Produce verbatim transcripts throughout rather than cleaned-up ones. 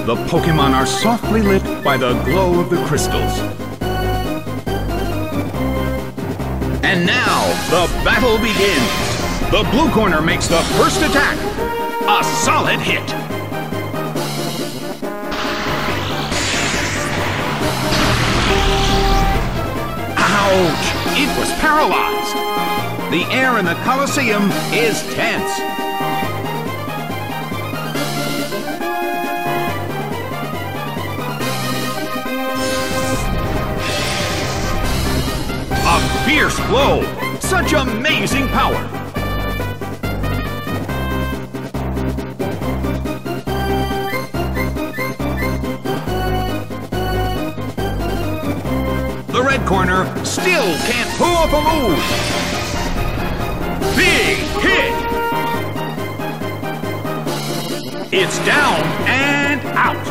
The Pokémon are softly lit by the glow of the crystals. And now, the battle begins. The blue corner makes the first attack. A solid hit. Ouch! It was paralyzed. The air in the Colosseum is tense. A fierce blow! Such amazing power! The red corner still can't pull off a move! Big hit! It's down and out!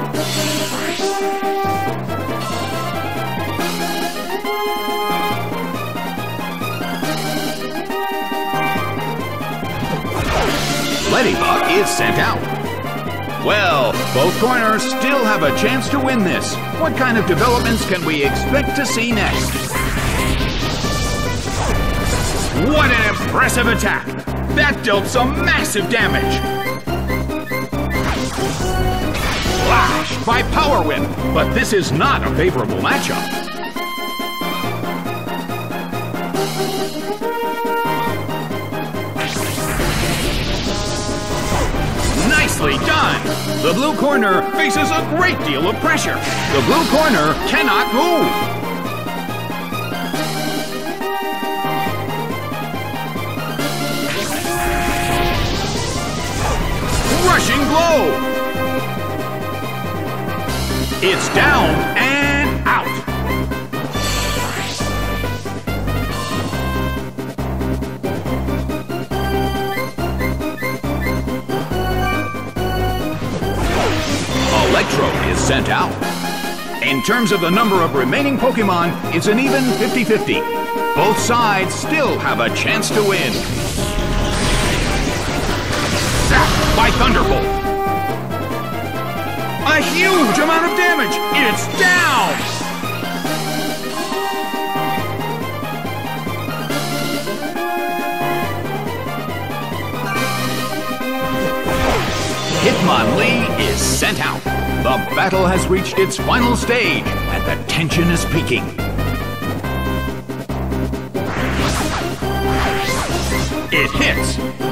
Ladybug is sent out. Well, both corners still have a chance to win this. What kind of developments can we expect to see next? What an impressive attack! That dealt some massive damage! Flash by Power Whip, but this is not a favorable matchup. Nicely done! The blue corner faces a great deal of pressure. The blue corner cannot move. Rushing blow! It's down and out! Electro is sent out. In terms of the number of remaining Pokémon, it's an even fifty fifty. Both sides still have a chance to win. Zapped by Thunderbolt. A huge amount of damage! It's down! Hitmonlee is sent out. The battle has reached its final stage, and the tension is peaking. It hits.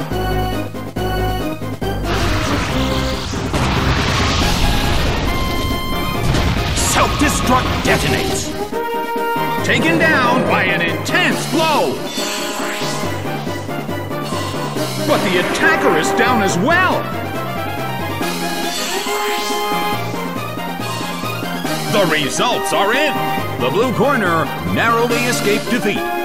Self-destruct detonates. Taken down by an intense blow. But the attacker is down as well. The results are in. The blue corner narrowly escaped defeat.